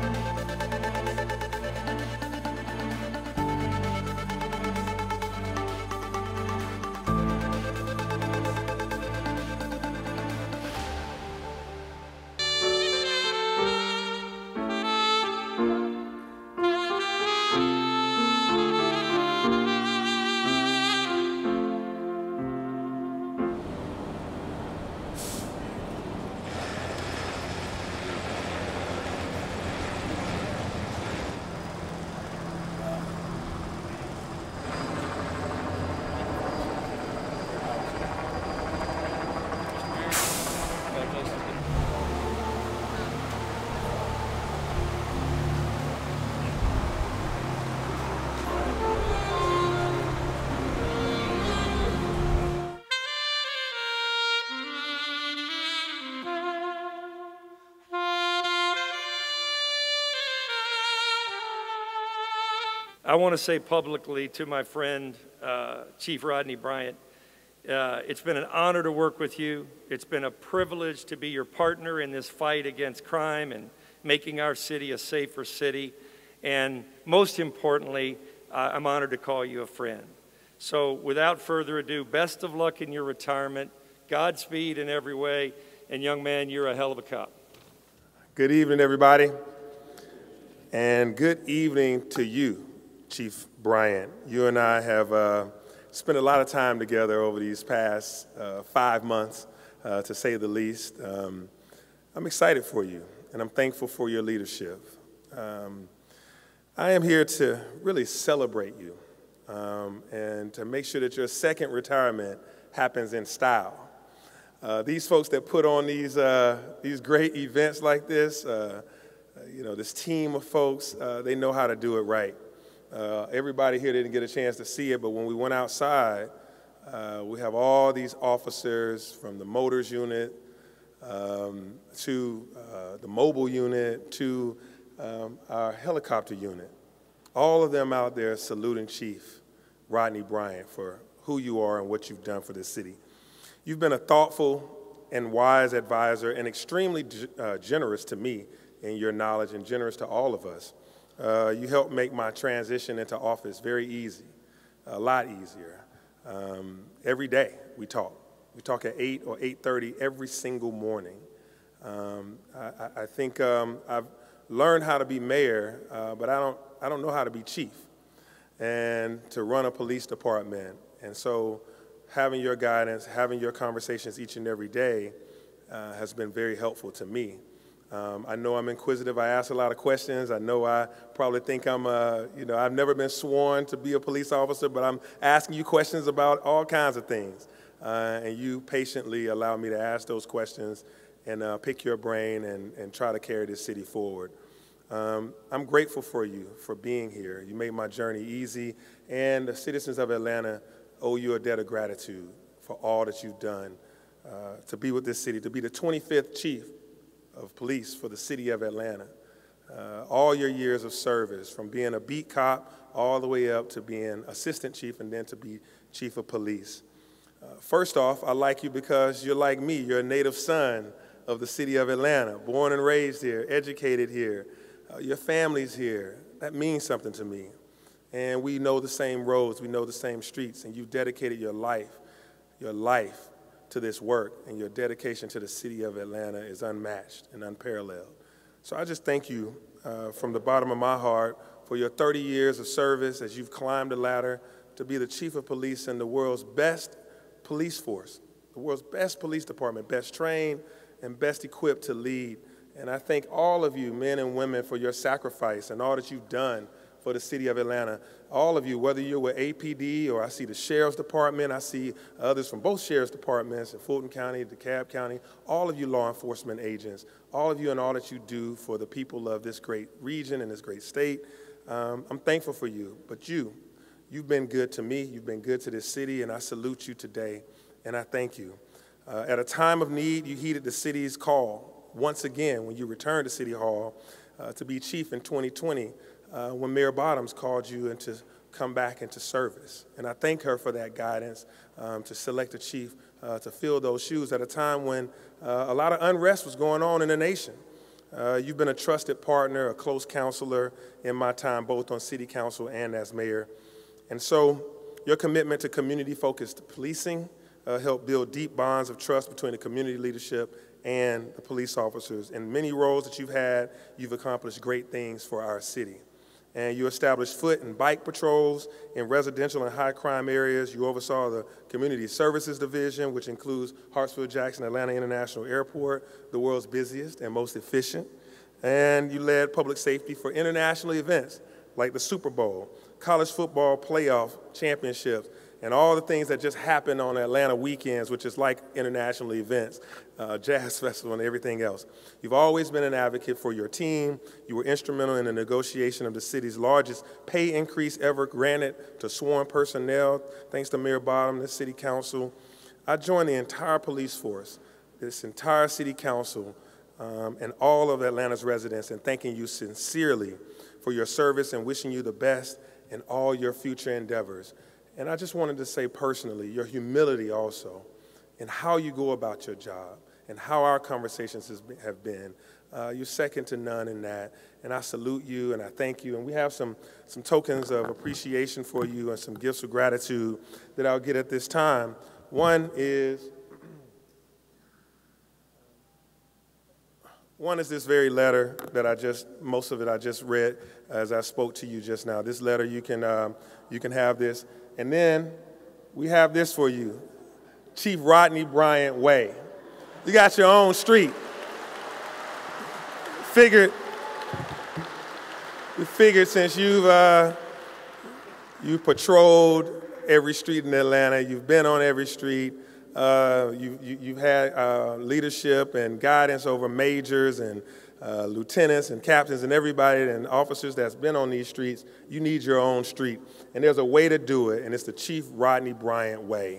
I want to say publicly to my friend, Chief Rodney Bryant, it's been an honor to work with you. It's been a privilege to be your partner in this fight against crime and making our city a safer city. And most importantly, I'm honored to call you a friend. So without further ado, best of luck in your retirement. Godspeed in every way. And young man, you're a hell of a cop. Good evening, everybody. And good evening to you, Chief Bryant. You and I have spent a lot of time together over these past 5 months, to say the least. I'm excited for you, and I'm thankful for your leadership. I am here to really celebrate you and to make sure that your second retirement happens in style. These folks that put on these great events like this, this team of folks, they know how to do it right. Everybody here didn't get a chance to see it, but when we went outside, we have all these officers from the motors unit to the mobile unit to our helicopter unit. All of them out there saluting Chief Rodney Bryant for who you are and what you've done for this city. You've been a thoughtful and wise advisor and extremely generous to me in your knowledge and generous to all of us. You helped make my transition into office very easy, a lot easier. Every day we talk. We talk at 8 or 8:30 every single morning. I think I've learned how to be mayor, but I don't know how to be chief and to run a police department. And so having your guidance, having your conversations each and every day has been very helpful to me. I know I'm inquisitive. I ask a lot of questions. I know I probably think I've never been sworn to be a police officer, but I'm asking you questions about all kinds of things. And you patiently allow me to ask those questions and pick your brain and try to carry this city forward. I'm grateful for you for being here. You made my journey easy, and the citizens of Atlanta owe you a debt of gratitude for all that you've done to be with this city, to be the 25th chief of police for the city of Atlanta. All your years of service, from being a beat cop all the way up to being assistant chief and then to be chief of police. First off, I like you because you're like me. You're a native son of the city of Atlanta, born and raised here, educated here. Your family's here. That means something to me. And we know the same roads, we know the same streets, and you've dedicated your life to this work, and your dedication to the city of Atlanta is unmatched and unparalleled. So I just thank you from the bottom of my heart for your 30 years of service as you've climbed the ladder to be the chief of police in the world's best police force, the world's best police department, best trained and best equipped to lead. And I thank all of you, men and women, for your sacrifice and all that you've done for the city of Atlanta. All of you, whether you're with APD or I see the Sheriff's Department, I see others from both Sheriff's Departments in Fulton County, DeKalb County, all of you law enforcement agents, all of you and all that you do for the people of this great region and this great state. I'm thankful for you, but you've been good to me, you've been good to this city, and I salute you today, and I thank you. At a time of need, you heeded the city's call once again when you returned to City Hall to be chief in 2020. When Mayor Bottoms called you and to come back into service. And I thank her for that guidance to select a chief to fill those shoes at a time when a lot of unrest was going on in the nation. You've been a trusted partner, a close counselor in my time, both on city council and as mayor. And so your commitment to community-focused policing helped build deep bonds of trust between the community leadership and the police officers. In many roles that you've had, you've accomplished great things for our city. And you established foot and bike patrols in residential and high crime areas. You oversaw the Community Services Division, which includes Hartsfield-Jackson Atlanta International Airport, the world's busiest and most efficient. And you led public safety for international events like the Super Bowl, college football playoff championships, and all the things that just happen on Atlanta weekends, which is like international events, jazz festival and everything else. You've always been an advocate for your team. You were instrumental in the negotiation of the city's largest pay increase ever granted to sworn personnel, thanks to Mayor Bottom, the city council. I joined the entire police force, this entire city council, and all of Atlanta's residents in thanking you sincerely for your service and wishing you the best in all your future endeavors. And I just wanted to say personally, your humility also, in how you go about your job and how our conversations have been. You're second to none in that. And I salute you and I thank you. And we have some tokens of appreciation for you and some gifts of gratitude that I'll get at this time. One is this very letter that most of it I just read as I spoke to you just now. This letter, you can have this. And then we have this for you, Chief Rodney Bryant Way. You got your own street. We figured since you've patrolled every street in Atlanta, you've been on every street, you've had leadership and guidance over majors and lieutenants and captains and everybody and officers that's been on these streets, you need your own street. And there's a way to do it, and it's the Chief Rodney Bryant Way.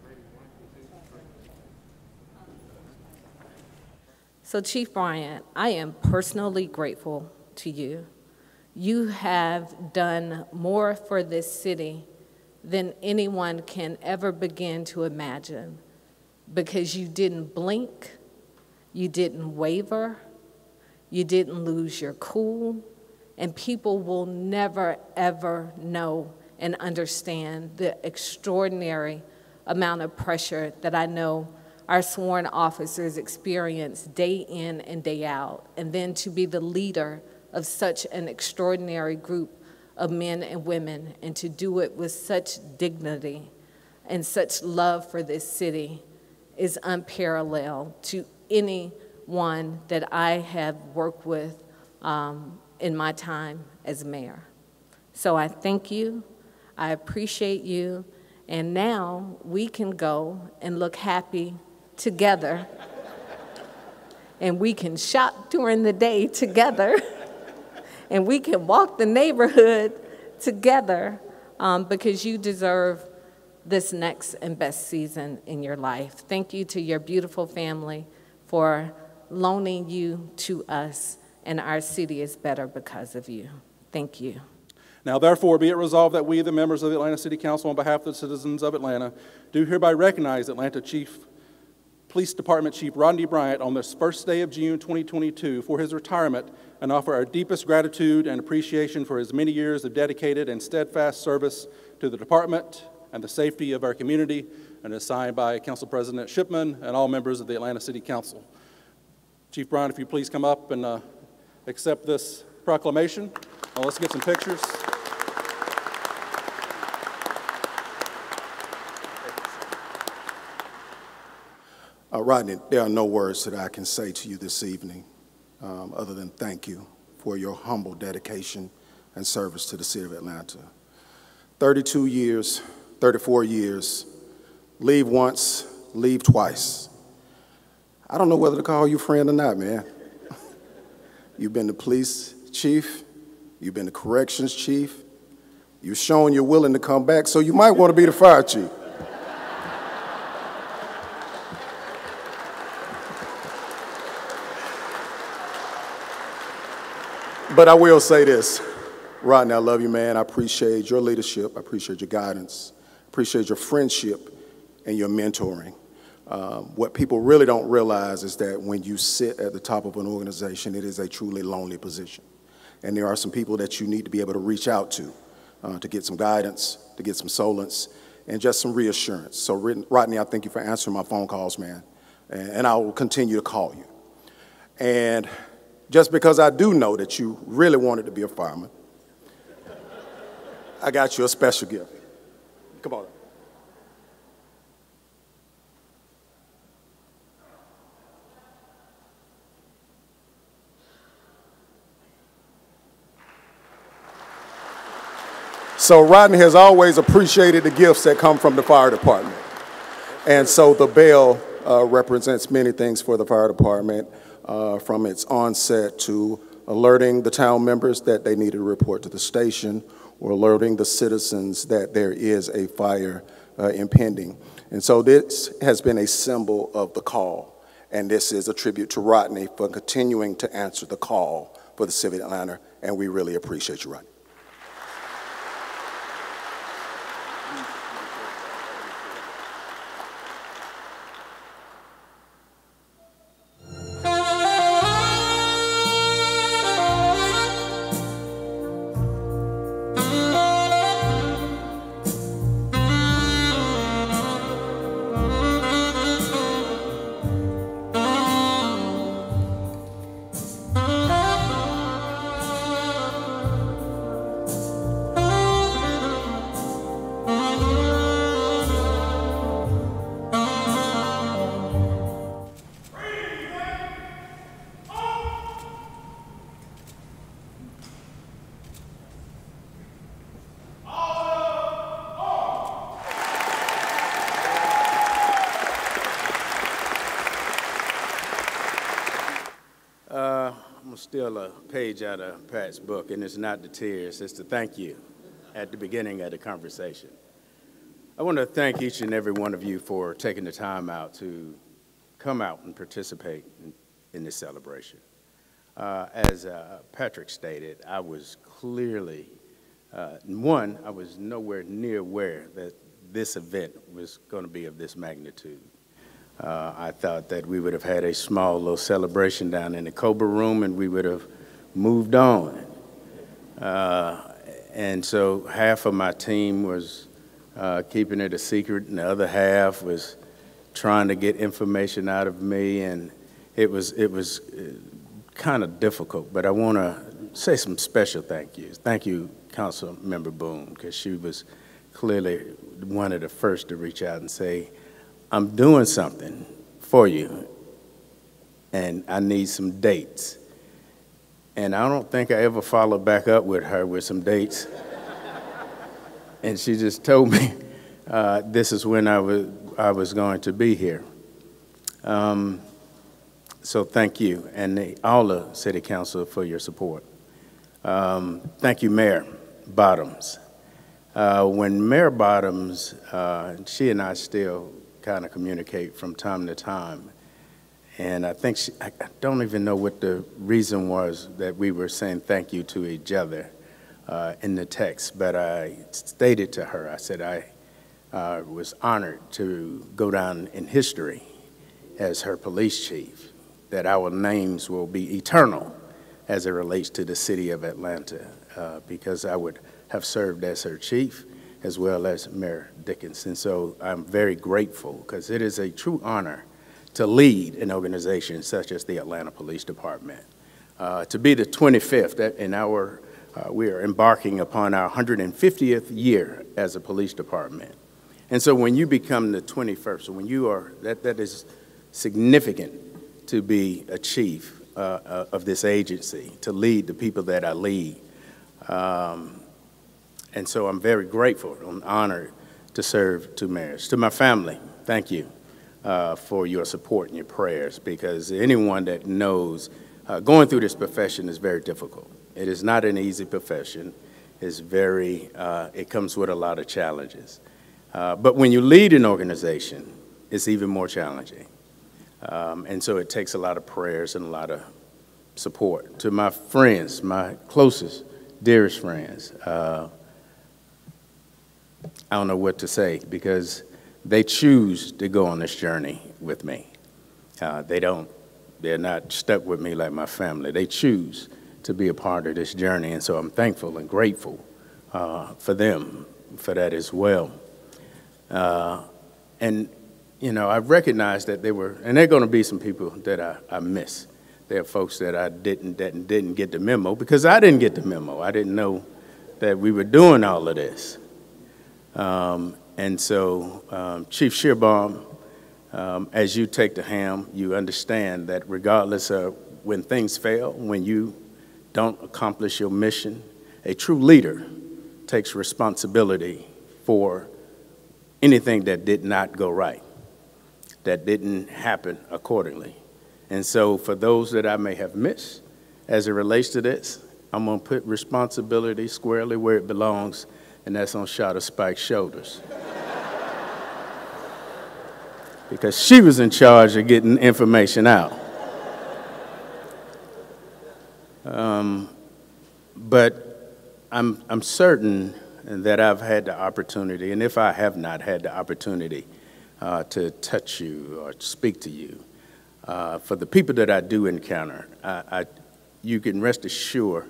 So Chief Bryant, I am personally grateful to you. You have done more for this city than anyone can ever begin to imagine, because you didn't blink, you didn't waver, you didn't lose your cool, and people will never, ever know and understand the extraordinary amount of pressure that I know our sworn officers experience day in and day out. And then to be the leader of such an extraordinary group of men and women, and to do it with such dignity and such love for this city is unparalleled to anyone that I have worked with in my time as mayor. So I thank you, I appreciate you, and now we can go and look happy together, and we can shop during the day together, and we can walk the neighborhood together, because you deserve this next and best season in your life. Thank you to your beautiful family for loaning you to us, and our city is better because of you. Thank you. Now, therefore, be it resolved that we, the members of the Atlanta City Council, on behalf of the citizens of Atlanta, do hereby recognize Atlanta Police Department Chief Rodney Bryant on this first day of June 2022 for his retirement, and offer our deepest gratitude and appreciation for his many years of dedicated and steadfast service to the department and the safety of our community, and is signed by Council President Shipman and all members of the Atlanta City Council. Chief Bryant, if you please come up and accept this proclamation. Let's get some pictures. Rodney, there are no words that I can say to you this evening other than thank you for your humble dedication and service to the city of Atlanta. 32 years, 34 years, leave once, leave twice. I don't know whether to call you friend or not, man. You've been the police chief, you've been the corrections chief, you've shown you're willing to come back, so you might want to be the fire chief. But I will say this, Rodney, I love you, man. I appreciate your leadership. I appreciate your guidance. I appreciate your friendship and your mentoring. What people really don't realize is that when you sit at the top of an organization, it is a truly lonely position. And there are some people that you need to be able to reach out to get some guidance, to get some solace, and just some reassurance. So, Rodney, I thank you for answering my phone calls, man. And I will continue to call you. And just because I do know that you really wanted to be a fireman, I got you a special gift. Come on. So Rodney has always appreciated the gifts that come from the fire department. And so the bell represents many things for the fire department, from its onset to alerting the town members that they need to report to the station, or alerting the citizens that there is a fire impending. And so this has been a symbol of the call. And this is a tribute to Rodney for continuing to answer the call for the city of Atlanta. And we really appreciate you, Rodney. I'm gonna steal a page out of Pat's book, and it's not the tears, it's the thank you at the beginning of the conversation. I want to thank each and every one of you for taking the time out to come out and participate in this celebration. As Patrick stated, I was clearly, I was nowhere near aware that this event was going to be of this magnitude. I thought that we would have had a small little celebration down in the Cobra room and we would have moved on. And so half of my team was keeping it a secret and the other half was trying to get information out of me, and it was kind of difficult, but I want to say some special thank yous. Thank you, Council Member Boone, because she was clearly one of the first to reach out and say, I'm doing something for you, and I need some dates. And I don't think I ever followed back up with her with some dates. And she just told me this is when I was going to be here. So thank you, and all the City Council for your support. Thank you, Mayor Bottoms. When Mayor Bottoms, she and I still kind of communicate from time to time. And I think I don't even know what the reason was that we were saying thank you to each other in the text, but I stated to her, I said I was honored to go down in history as her police chief, that our names will be eternal as it relates to the city of Atlanta, because I would have served as her chief as well as Mayor Dickinson. So I'm very grateful, because it is a true honor to lead an organization such as the Atlanta Police Department. To be the 25th in our, we are embarking upon our 150th year as a police department. And so when you become the 21st, so when you are, that is significant to be a chief of this agency, to lead the people that I lead. And so I'm very grateful and honored to serve two mayors. To my family, thank you for your support and your prayers, because anyone that knows going through this profession is very difficult. It is not an easy profession. It's very, it comes with a lot of challenges. But when you lead an organization, it's even more challenging. And so it takes a lot of prayers and a lot of support. To my friends, my closest, dearest friends, I don't know what to say, because they choose to go on this journey with me. They're not stuck with me like my family. They choose to be a part of this journey, and so I'm thankful and grateful for them for that as well. And, you know, I've recognized that there are going to be some people that I miss. There are folks that I didn't get the memo because I didn't get the memo. I didn't know that we were doing all of this. And so, Chief Shearbaum, as you take the helm, you understand that regardless of when things fail, when you don't accomplish your mission, a true leader takes responsibility for anything that did not go right, that didn't happen accordingly. And so for those that I may have missed as it relates to this, I'm going to put responsibility squarely where it belongs, and that's on Shada Spike's shoulders. Because she was in charge of getting information out. But I'm certain that I've had the opportunity, and if I have not had the opportunity to touch you or speak to you, for the people that I do encounter, you can rest assured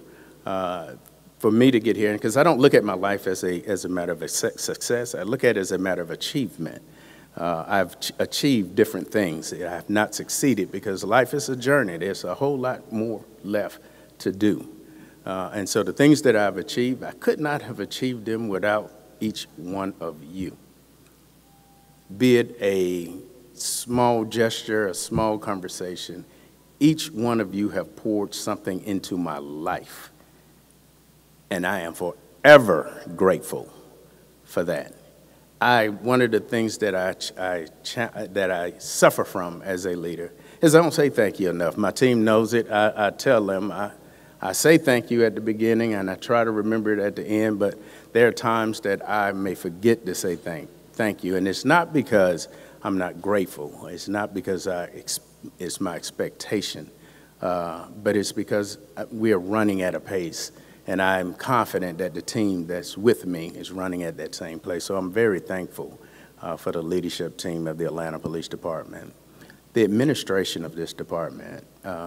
for me to get here, because I don't look at my life as a matter of success. I look at it as a matter of achievement. I've achieved different things. I have not succeeded because life is a journey. There's a whole lot more left to do. And so the things that I've achieved, I could not have achieved them without each one of you. Be it a small gesture, a small conversation, each one of you have poured something into my life. And I am forever grateful for that. One of the things that I suffer from as a leader is I don't say thank you enough. My team knows it. I tell them, I say thank you at the beginning, and I try to remember it at the end, but there are times that I may forget to say thank you. And it's not because I'm not grateful. It's not because it's my expectation, but it's because we are running at a pace. And I'm confident that the team that's with me is running at that same place. So I'm very thankful for the leadership team of the Atlanta Police Department, the administration of this department,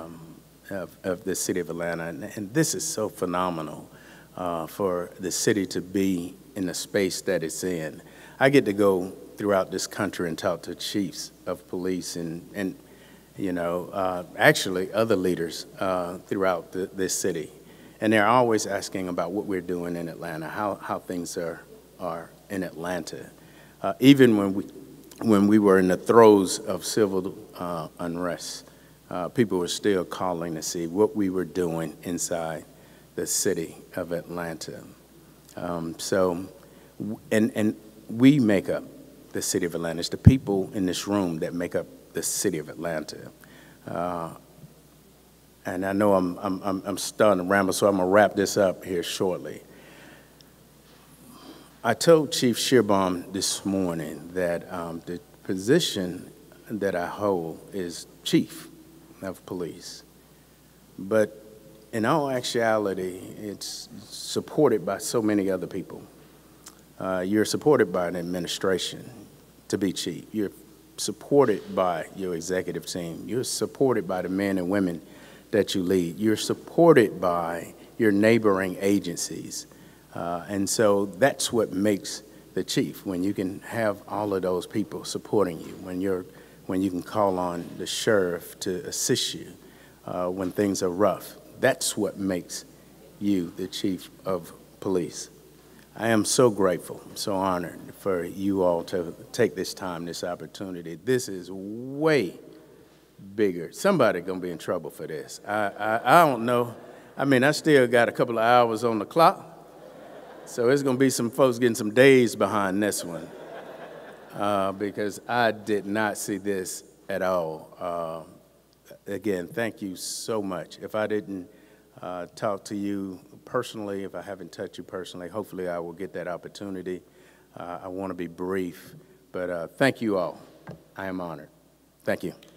of the city of Atlanta. And this is so phenomenal for the city to be in the space that it's in. I get to go throughout this country and talk to chiefs of police and you know, actually other leaders throughout this city. And they're always asking about what we're doing in Atlanta, how things are in Atlanta. Even when we were in the throes of civil unrest, people were still calling to see what we were doing inside the city of Atlanta. And we make up the city of Atlanta. It's the people in this room that make up the city of Atlanta. And I know I'm starting to ramble, so I'm going to wrap this up here shortly. I told Chief Shearbaum this morning that the position that I hold is chief of police. But in all actuality, it's supported by so many other people. You're supported by an administration to be chief. You're supported by your executive team. You're supported by the men and women that you lead. You're supported by your neighboring agencies. And so that's what makes the chief, when you can have all of those people supporting you, when you can call on the sheriff to assist you when things are rough. That's what makes you the chief of police. I am so grateful, so honored for you all to take this time, this opportunity. This is way bigger. Somebody gonna be in trouble for this. I don't know. I mean, I still got a couple of hours on the clock, so it's gonna be some folks getting some days behind this one because I did not see this at all. Again, thank you so much. If I didn't talk to you personally, if I haven't touched you personally, hopefully I will get that opportunity. I want to be brief, but thank you all. I am honored. Thank you.